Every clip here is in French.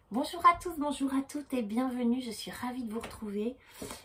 Bonjour à tous, bonjour à toutes et bienvenue, je suis ravie de vous retrouver.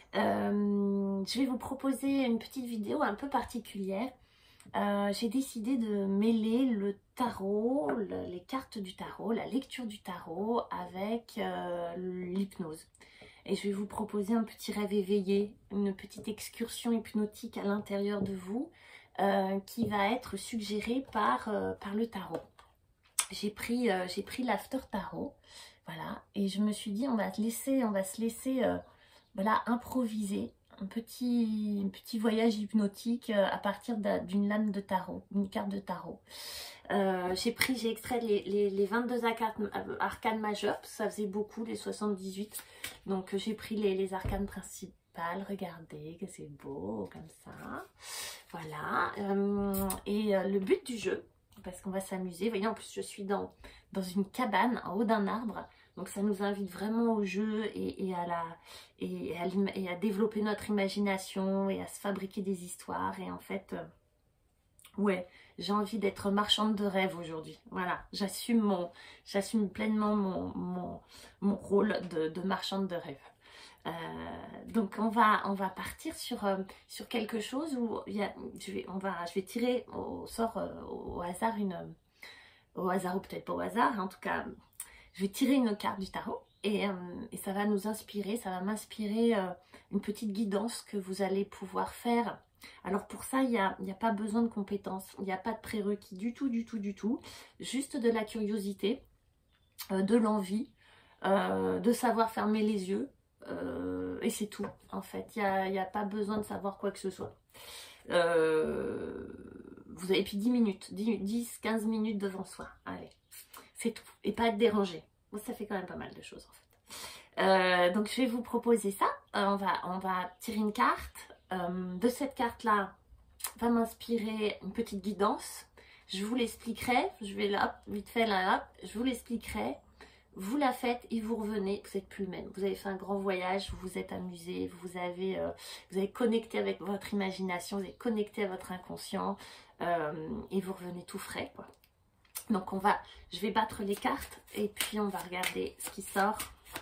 Je vais vous proposer une petite vidéo un peu particulière. J'ai décidé de mêler le tarot, les cartes du tarot, la lecture du tarot avec l'hypnose. Et je vais vous proposer un petit rêve éveillé, une petite excursion hypnotique à l'intérieur de vous qui va être suggérée par le tarot. J'ai pris l'after tarot, voilà, et je me suis dit on va se laisser voilà, improviser un petit voyage hypnotique à partir d'une lame de tarot, une carte de tarot. J'ai extrait les 22 arcanes majeures, parce que ça faisait beaucoup, les 78, donc j'ai pris les arcanes principales. Regardez que c'est beau comme ça, voilà. Le but du jeu, parce qu'on va s'amuser. Vous voyez, en plus, je suis dans une cabane en haut d'un arbre. Donc, ça nous invite vraiment au jeu et à développer notre imagination et à se fabriquer des histoires. Et en fait, ouais, j'ai envie d'être marchande de rêve aujourd'hui. Voilà, j'assume pleinement mon rôle de marchande de rêve. Donc on va partir sur quelque chose où je vais tirer au sort au hasard ou peut-être pas au hasard, en tout cas je vais tirer une carte du tarot et ça va nous inspirer, ça va m'inspirer une petite guidance que vous allez pouvoir faire. Alors pour ça, il n'y a pas besoin de compétences, il n'y a pas de prérequis du tout, juste de la curiosité, de l'envie, de savoir fermer les yeux. Et c'est tout en fait, il n'y a pas besoin de savoir quoi que ce soit. Vous avez puis 10 minutes, 10-15 minutes devant soi, allez, c'est tout, et pas être dérangé. Bon, ça fait quand même pas mal de choses en fait. Donc je vais vous proposer ça. On va tirer une carte. De cette carte là va m'inspirer une petite guidance. Je vous l'expliquerai, je vais là, vite fait là, je vous l'expliquerai. Vous la faites et vous revenez, vous n'êtes plus le même. Vous avez fait un grand voyage, vous vous êtes amusé, vous avez connecté avec votre imagination, vous avez connecté à votre inconscient et vous revenez tout frais, quoi. Donc je vais battre les cartes et puis on va regarder ce qui sort.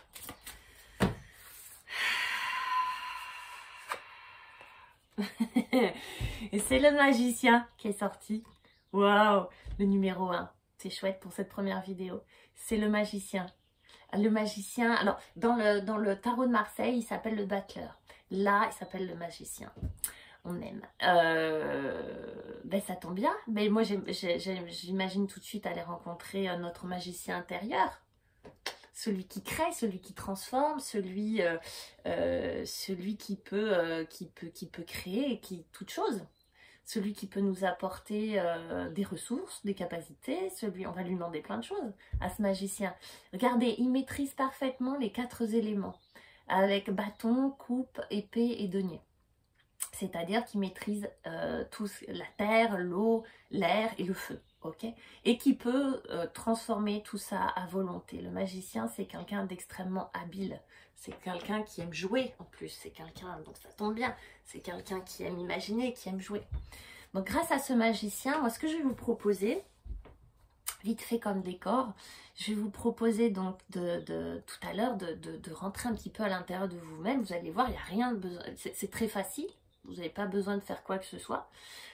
Et c'est le magicien qui est sorti. Waouh, le numéro 1. C'est chouette pour cette première vidéo. C'est le magicien. Le magicien, alors dans le tarot de Marseille, il s'appelle le battleur. Là, il s'appelle le magicien. On aime. Ben ça tombe bien. Mais moi, j'imagine tout de suite aller rencontrer notre magicien intérieur. Celui qui crée, celui qui transforme, celui qui peut créer toute chose. Celui qui peut nous apporter des ressources, des capacités, on va lui demander plein de choses à ce magicien. Regardez, il maîtrise parfaitement les 4 éléments, avec bâton, coupe, épée et denier. C'est-à-dire qu'il maîtrise la terre, l'eau, l'air et le feu, ok? Et qui peut transformer tout ça à volonté. Le magicien, c'est quelqu'un d'extrêmement habile. C'est quelqu'un qui aime jouer en plus. C'est quelqu'un, donc ça tombe bien, c'est quelqu'un qui aime imaginer, qui aime jouer. Donc grâce à ce magicien, moi ce que je vais vous proposer, vite fait comme décor, je vais vous proposer donc tout à l'heure de rentrer un petit peu à l'intérieur de vous-même. Vous allez voir, il n'y a rien de besoin, c'est très facile. Vous n'avez pas besoin de faire quoi que ce soit,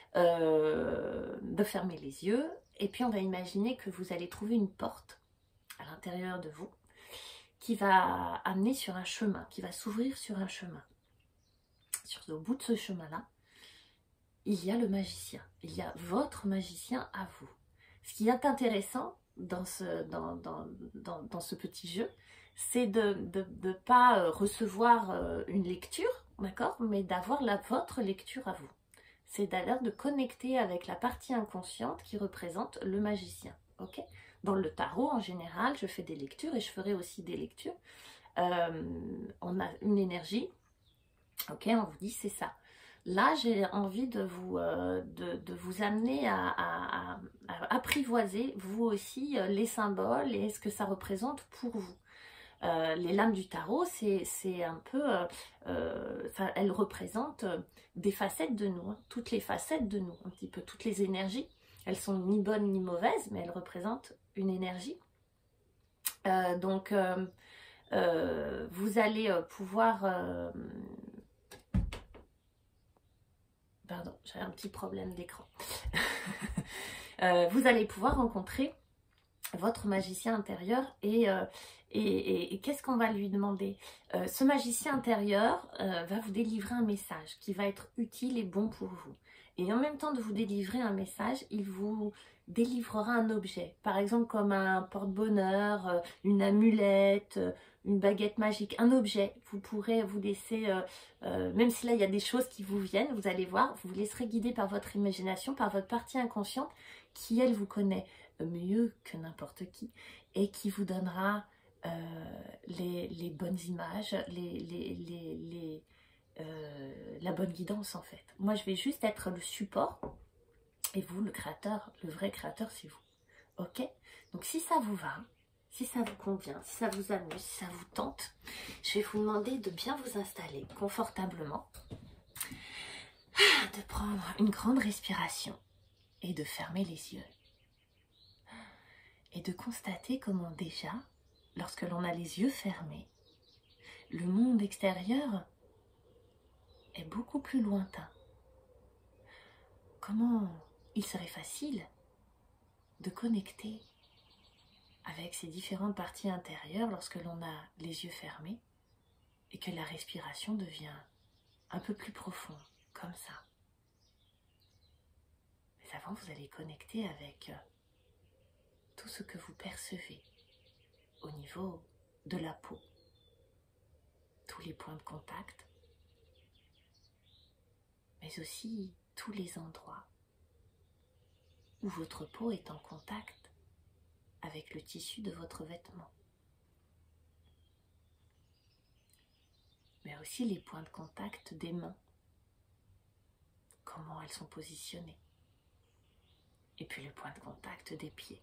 de fermer les yeux. Et puis on va imaginer que vous allez trouver une porte à l'intérieur de vous qui va amener sur un chemin, qui va s'ouvrir sur un chemin. Au bout de ce chemin-là, il y a le magicien. Il y a votre magicien à vous. Ce qui est intéressant dans ce petit jeu, c'est de ne pas recevoir une lecture, d'accord, mais d'avoir votre lecture à vous. C'est d'ailleurs de connecter avec la partie inconsciente qui représente le magicien, ok. Dans le tarot, en général, je fais des lectures et je ferai aussi des lectures. On a une énergie, ok, on vous dit c'est ça. Là, j'ai envie de vous amener à apprivoiser, vous aussi, les symboles et ce que ça représente pour vous. Les lames du tarot, c'est un peu, elles représentent des facettes de nous, hein, toutes les facettes de nous, un petit peu toutes les énergies. Elles sont ni bonnes ni mauvaises, mais elles représentent une énergie Vous allez pouvoir... Pardon, j'ai un petit problème d'écran. Vous allez pouvoir rencontrer votre magicien intérieur et qu'est-ce qu'on va lui demander? Ce magicien intérieur va vous délivrer un message qui va être utile et bon pour vous. Et en même temps de vous délivrer un message, il vous délivrera un objet. Par exemple comme un porte-bonheur, une amulette, une baguette magique, un objet. Vous pourrez vous laisser, même si là il y a des choses qui vous viennent, vous allez voir, vous vous laisserez guider par votre imagination, par votre partie inconsciente qui elle vous connaît mieux que n'importe qui et qui vous donnera les bonnes images, la bonne guidance en fait. Moi je vais juste être le support et vous le créateur, le vrai créateur c'est vous. Ok? Donc si ça vous va, si ça vous convient, si ça vous amuse, si ça vous tente, je vais vous demander de bien vous installer confortablement, de prendre une grande respiration et de fermer les yeux. Et de constater comment déjà, lorsque l'on a les yeux fermés, le monde extérieur est beaucoup plus lointain. Comment il serait facile de connecter avec ces différentes parties intérieures lorsque l'on a les yeux fermés et que la respiration devient un peu plus profonde, comme ça. Mais avant, vous allez connecter avec tout ce que vous percevez au niveau de la peau, tous les points de contact, mais aussi tous les endroits où votre peau est en contact avec le tissu de votre vêtement. Mais aussi les points de contact des mains, comment elles sont positionnées. Et puis le point de contact des pieds.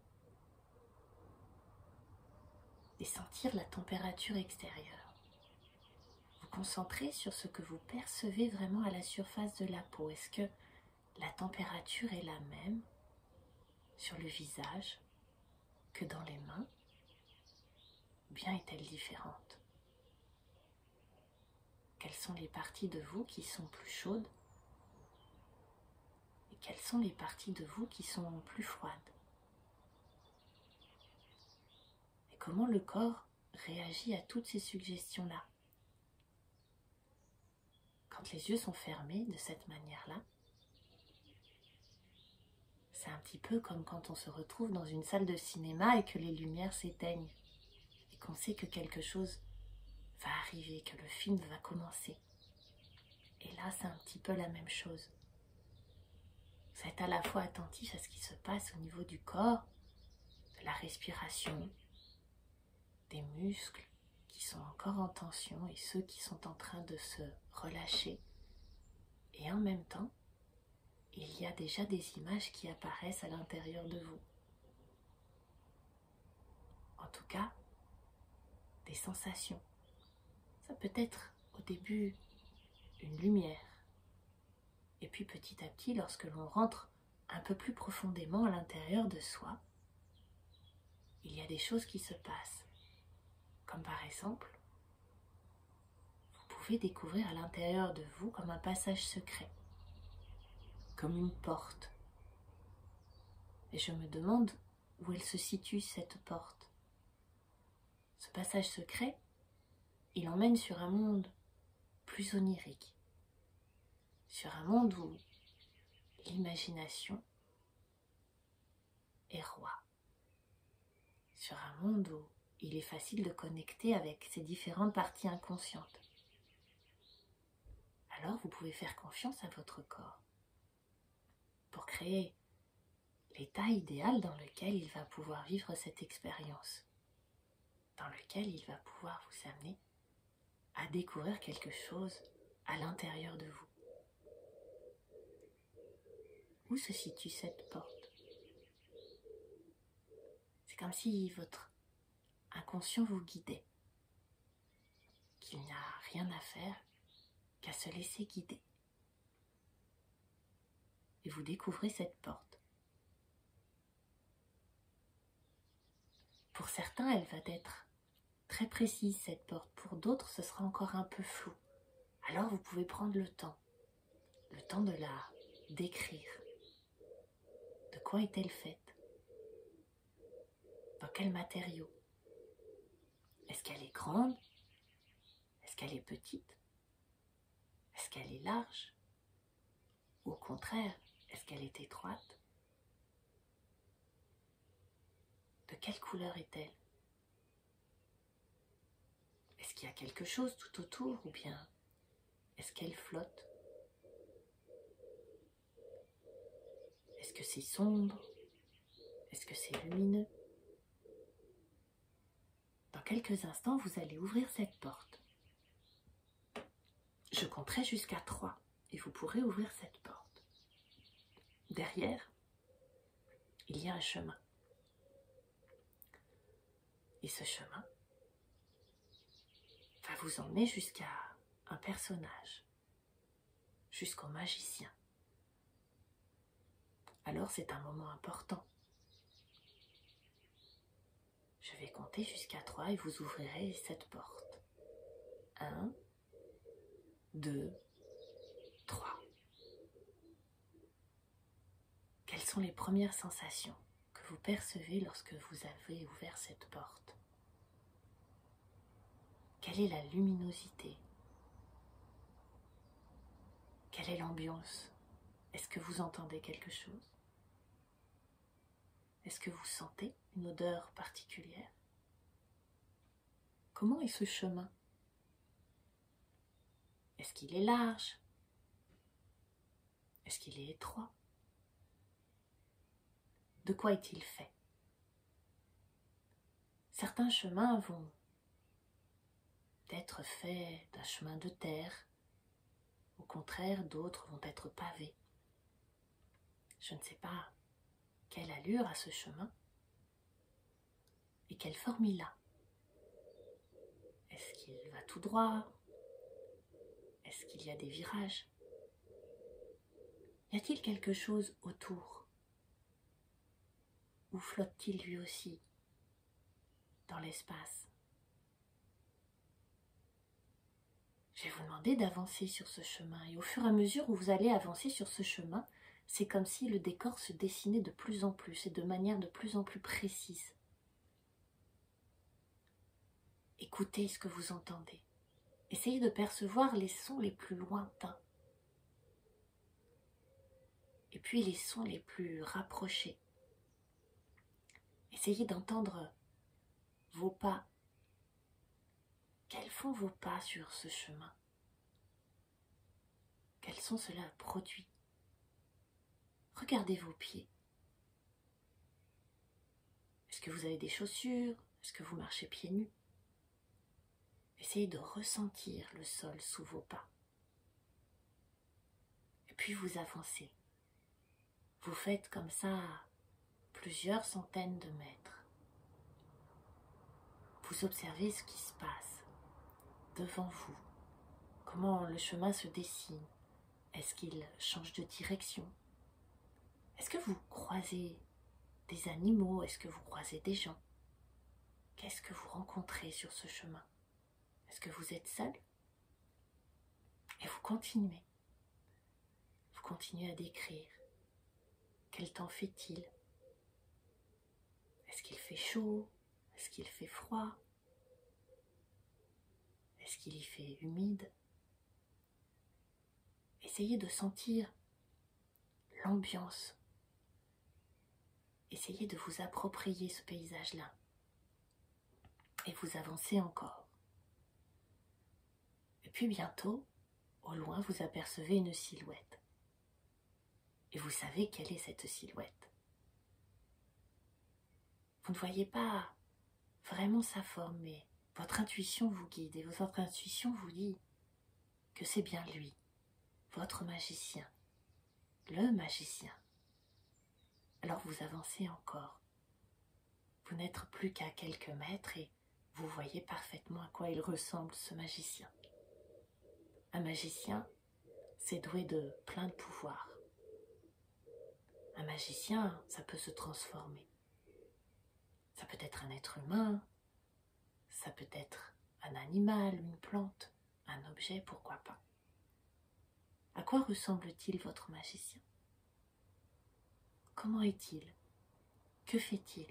Et sentir la température extérieure. Vous concentrez sur ce que vous percevez vraiment à la surface de la peau. Est-ce que la température est la même sur le visage que dans les mains? Ou bien est-elle différente? Quelles sont les parties de vous qui sont plus chaudes? Et quelles sont les parties de vous qui sont plus froides? Et comment le corps réagit à toutes ces suggestions-là? Quand les yeux sont fermés de cette manière-là, c'est un petit peu comme quand on se retrouve dans une salle de cinéma et que les lumières s'éteignent et qu'on sait que quelque chose va arriver, que le film va commencer. Et là, c'est un petit peu la même chose. Vous êtes à la fois attentif à ce qui se passe au niveau du corps, de la respiration, des muscles qui sont encore en tension et ceux qui sont en train de se relâcher. Et en même temps, il y a déjà des images qui apparaissent à l'intérieur de vous. En tout cas, des sensations. Ça peut être au début une lumière. Et puis petit à petit, lorsque l'on rentre un peu plus profondément à l'intérieur de soi, il y a des choses qui se passent. Comme par exemple, vous pouvez découvrir à l'intérieur de vous comme un passage secret, comme une porte. Et je me demande où elle se situe cette porte. Ce passage secret, il emmène sur un monde plus onirique, sur un monde où l'imagination est roi, sur un monde où il est facile de connecter avec ces différentes parties inconscientes. Alors vous pouvez faire confiance à votre corps pour créer l'état idéal dans lequel il va pouvoir vivre cette expérience, dans lequel il va pouvoir vous amener à découvrir quelque chose à l'intérieur de vous. Où se situe cette porte? C'est comme si votre inconscient vous guidait, qu'il n'y a rien à faire qu'à se laisser guider. Et vous découvrez cette porte. Pour certains, elle va être très précise, cette porte. Pour d'autres, ce sera encore un peu flou. Alors, vous pouvez prendre le temps de la décrire. De quoi est-elle faite? Dans quel matériau? Est-ce qu'elle est grande? Est-ce qu'elle est petite? Est-ce qu'elle est large? Ou au contraire, est-ce qu'elle est étroite? De quelle couleur est-elle? Est-ce qu'il y a quelque chose tout autour ou bien est-ce qu'elle flotte? Est-ce que c'est sombre? Est-ce que c'est lumineux? Dans quelques instants, vous allez ouvrir cette porte. Je compterai jusqu'à 3 et vous pourrez ouvrir cette porte. Derrière, il y a un chemin. Et ce chemin va vous emmener jusqu'à un personnage, jusqu'au magicien. Alors c'est un moment important. Je vais compter jusqu'à 3 et vous ouvrirez cette porte. 1, 2, 3. Quelles sont les premières sensations que vous percevez lorsque vous avez ouvert cette porte? Quelle est la luminosité? Quelle est l'ambiance? Est-ce que vous entendez quelque chose? Est-ce que vous sentez une odeur particulière? Comment est ce chemin? Est-ce qu'il est large? Est-ce qu'il est étroit? De quoi est-il fait? Certains chemins vont être faits d'un chemin de terre. Au contraire, d'autres vont être pavés. Je ne sais pas quelle allure a ce chemin et quelle forme il a. Est-ce qu'il va tout droit? Est-ce qu'il y a des virages? Y a-t-il quelque chose autour? Ou flotte-t-il lui aussi dans l'espace? Je vais vous demander d'avancer sur ce chemin et au fur et à mesure où vous allez avancer sur ce chemin, c'est comme si le décor se dessinait de plus en plus et de manière de plus en plus précise. Écoutez ce que vous entendez. Essayez de percevoir les sons les plus lointains et puis les sons les plus rapprochés. Essayez d'entendre vos pas. Quels font vos pas sur ce chemin? Quels sont cela produits? Regardez vos pieds. Est-ce que vous avez des chaussures? Est-ce que vous marchez pieds nus? Essayez de ressentir le sol sous vos pas. Et puis vous avancez. Vous faites comme ça plusieurs centaines de mètres. Vous observez ce qui se passe devant vous. Comment le chemin se dessine. Est-ce qu'il change de direction? Est-ce que vous croisez des animaux? Est-ce que vous croisez des gens? Qu'est-ce que vous rencontrez sur ce chemin? Est-ce que vous êtes seul? Et vous continuez. Vous continuez à décrire. Quel temps fait-il? Est-ce qu'il fait chaud? Est-ce qu'il fait froid? Est-ce qu'il y fait humide? Essayez de sentir l'ambiance. Essayez de vous approprier ce paysage-là. Et vous avancez encore. Et puis bientôt, au loin, vous apercevez une silhouette. Et vous savez quelle est cette silhouette. Vous ne voyez pas vraiment sa forme, mais votre intuition vous guide. Et votre intuition vous dit que c'est bien lui, votre magicien, le magicien. Alors vous avancez encore. Vous n'êtes plus qu'à quelques mètres et vous voyez parfaitement à quoi il ressemble, ce magicien. Un magicien, c'est doué de plein de pouvoirs. Un magicien, ça peut se transformer. Ça peut être un être humain, ça peut être un animal, une plante, un objet, pourquoi pas. À quoi ressemble-t-il votre magicien? Comment est-il? Que fait-il?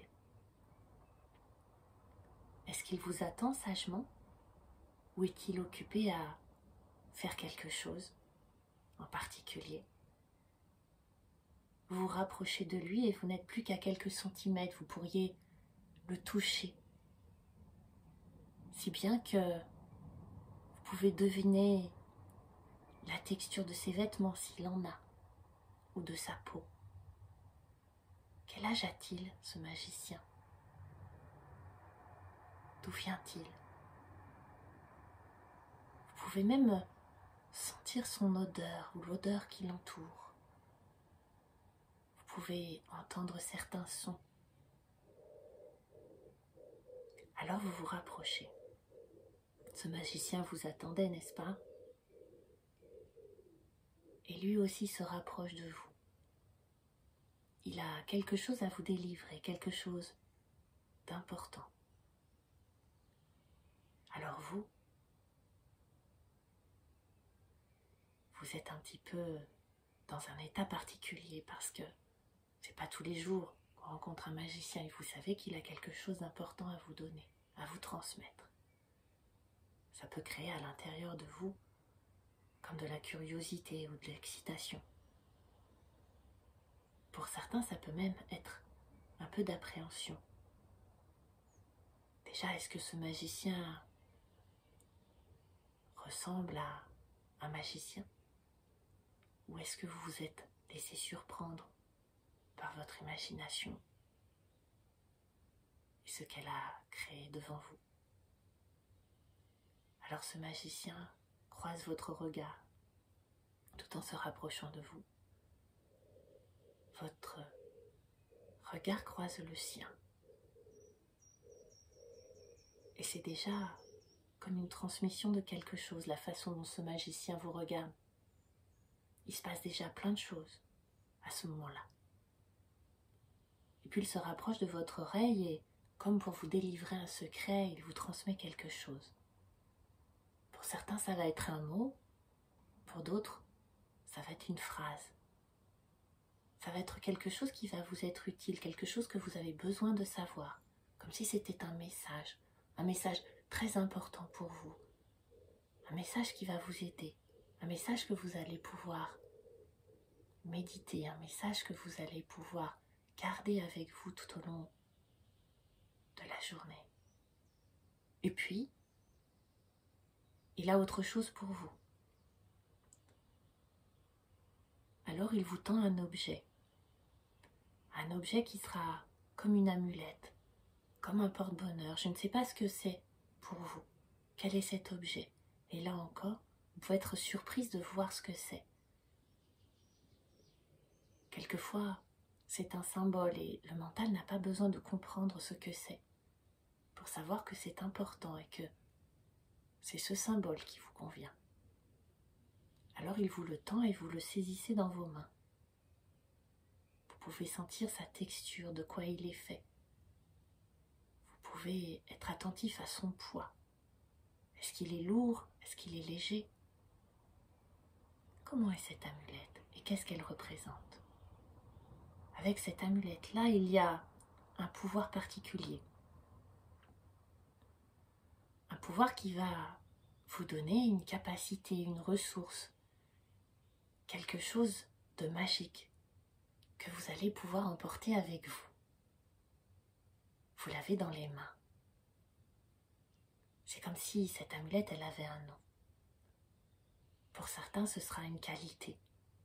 Est-ce qu'il vous attend sagement? Ou est-il occupé à faire quelque chose en particulier? Vous vous rapprochez de lui et vous n'êtes plus qu'à quelques centimètres, vous pourriez le toucher. Si bien que vous pouvez deviner la texture de ses vêtements s'il en a, ou de sa peau. Quel âge a-t-il, ce magicien? D'où vient-il? Vous pouvez même sentir son odeur ou l'odeur qui l'entoure. Vous pouvez entendre certains sons. Alors vous vous rapprochez. Ce magicien vous attendait, n'est-ce pas? Et lui aussi se rapproche de vous. Il a quelque chose à vous délivrer, quelque chose d'important. Alors vous êtes un petit peu dans un état particulier parce que c'est pas tous les jours qu'on rencontre un magicien et vous savez qu'il a quelque chose d'important à vous donner, à vous transmettre. Ça peut créer à l'intérieur de vous comme de la curiosité ou de l'excitation. Pour certains, ça peut même être un peu d'appréhension. Déjà, est-ce que ce magicien ressemble à un magicien? Ou est-ce que vous vous êtes laissé surprendre par votre imagination et ce qu'elle a créé devant vous? Alors ce magicien croise votre regard tout en se rapprochant de vous. Votre regard croise le sien. Et c'est déjà comme une transmission de quelque chose, la façon dont ce magicien vous regarde. Il se passe déjà plein de choses à ce moment-là. Et puis il se rapproche de votre oreille et, comme pour vous délivrer un secret, il vous transmet quelque chose. Pour certains, ça va être un mot. Pour d'autres, ça va être une phrase. Ça va être quelque chose qui va vous être utile, quelque chose que vous avez besoin de savoir, comme si c'était un message très important pour vous, un message qui va vous aider, un message que vous allez pouvoir méditer, un message que vous allez pouvoir garder avec vous tout au long de la journée. Et puis, il a autre chose pour vous. Alors il vous tend un objet qui sera comme une amulette, comme un porte-bonheur. Je ne sais pas ce que c'est pour vous. Quel est cet objet? Et là encore, vous pouvez être surprise de voir ce que c'est. Quelquefois, c'est un symbole et le mental n'a pas besoin de comprendre ce que c'est pour savoir que c'est important et que c'est ce symbole qui vous convient. Alors il vous le tend et vous le saisissez dans vos mains. Vous pouvez sentir sa texture, de quoi il est fait. Vous pouvez être attentif à son poids. Est-ce qu'il est lourd? Est-ce qu'il est léger? Comment est cette amulette et qu'est-ce qu'elle représente? Avec cette amulette-là, il y a un pouvoir particulier. Un pouvoir qui va vous donner une capacité, une ressource, quelque chose de magique que vous allez pouvoir emporter avec vous. Vous l'avez dans les mains. C'est comme si cette amulette, elle avait un nom. Pour certains, ce sera une qualité.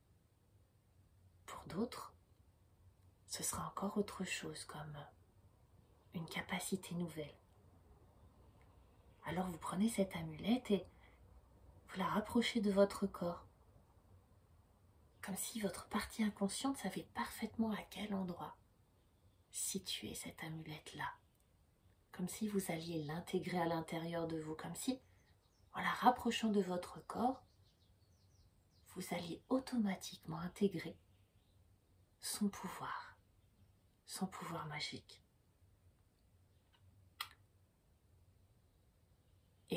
Pour d'autres, ce sera encore autre chose, comme une capacité nouvelle. Alors vous prenez cette amulette et vous la rapprochez de votre corps. Comme si votre partie inconsciente savait parfaitement à quel endroit situer cette amulette-là. Comme si vous alliez l'intégrer à l'intérieur de vous, comme si, en la rapprochant de votre corps, vous alliez automatiquement intégrer son pouvoir magique.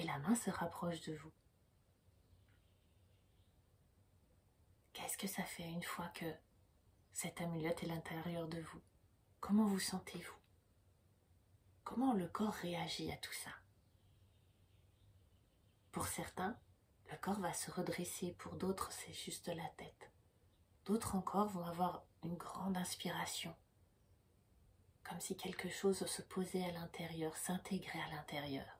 la main se rapproche de vous. Qu'est-ce que ça fait une fois que cette amulette est à l'intérieur de vous? Comment vous sentez-vous? Comment le corps réagit à tout ça? Pour certains, le corps va se redresser, pour d'autres, c'est juste la tête. D'autres encore vont avoir une grande inspiration, comme si quelque chose se posait à l'intérieur, s'intégrait à l'intérieur.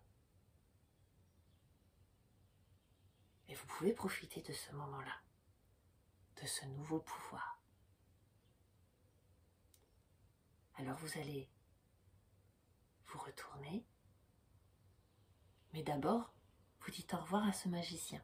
Et vous pouvez profiter de ce moment-là, de ce nouveau pouvoir. Alors vous allez vous retourner, mais d'abord, vous dites au revoir à ce magicien.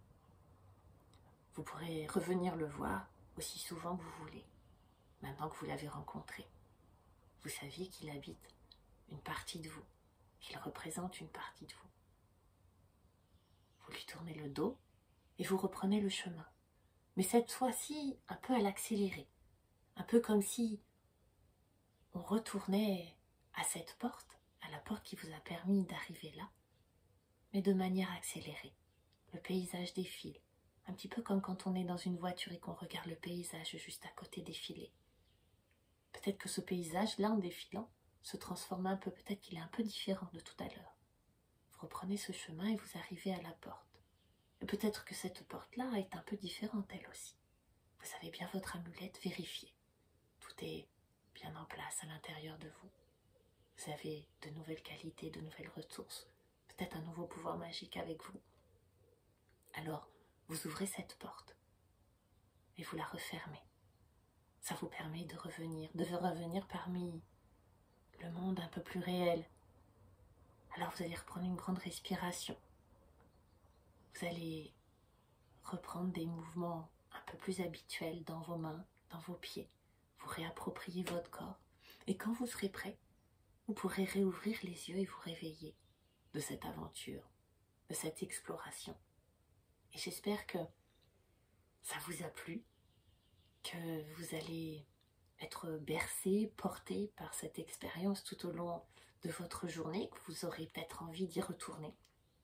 Vous pourrez revenir le voir aussi souvent que vous voulez, maintenant que vous l'avez rencontré. Vous saviez qu'il habite une partie de vous, qu'il représente une partie de vous. Vous lui tournez le dos et vous reprenez le chemin. Mais cette fois-ci, un peu à l'accéléré. Un peu comme si on retournait à cette porte, à la porte qui vous a permis d'arriver là, mais de manière accélérée. Le paysage défile, un petit peu comme quand on est dans une voiture et qu'on regarde le paysage juste à côté défiler. Peut-être que ce paysage-là, en défilant, se transforme un peu, peut-être qu'il est un peu différent de tout à l'heure. Vous reprenez ce chemin et vous arrivez à la porte. Et peut-être que cette porte-là est un peu différente elle aussi. Vous avez bien votre amulette vérifiée. Tout est bien en place à l'intérieur de vous. Vous avez de nouvelles qualités, de nouvelles ressources, peut-être un nouveau pouvoir magique avec vous. Alors, vous ouvrez cette porte et vous la refermez. Ça vous permet de revenir parmi le monde un peu plus réel. Alors vous allez reprendre une grande respiration. Vous allez reprendre des mouvements un peu plus habituels dans vos mains, dans vos pieds. Vous réappropriez votre corps. Et quand vous serez prêt, vous pourrez réouvrir les yeux et vous réveiller de cette aventure, de cette exploration. Et j'espère que ça vous a plu, que vous allez être bercé, porté par cette expérience tout au long de votre journée, que vous aurez peut-être envie d'y retourner.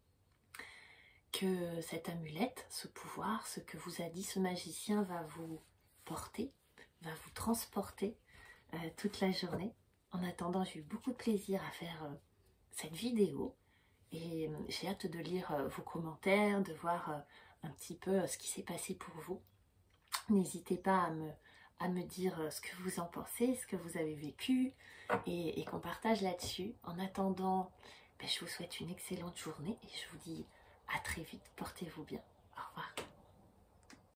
Que cette amulette, ce pouvoir, ce que vous a dit ce magicien va vous porter, va vous transporter toute la journée. En attendant, j'ai eu beaucoup de plaisir à faire cette vidéo et j'ai hâte de lire vos commentaires, de voir un petit peu ce qui s'est passé pour vous. N'hésitez pas à me dire ce que vous en pensez, ce que vous avez vécu et qu'on partage là-dessus. En attendant, je vous souhaite une excellente journée et je vous dis à très vite. Portez-vous bien.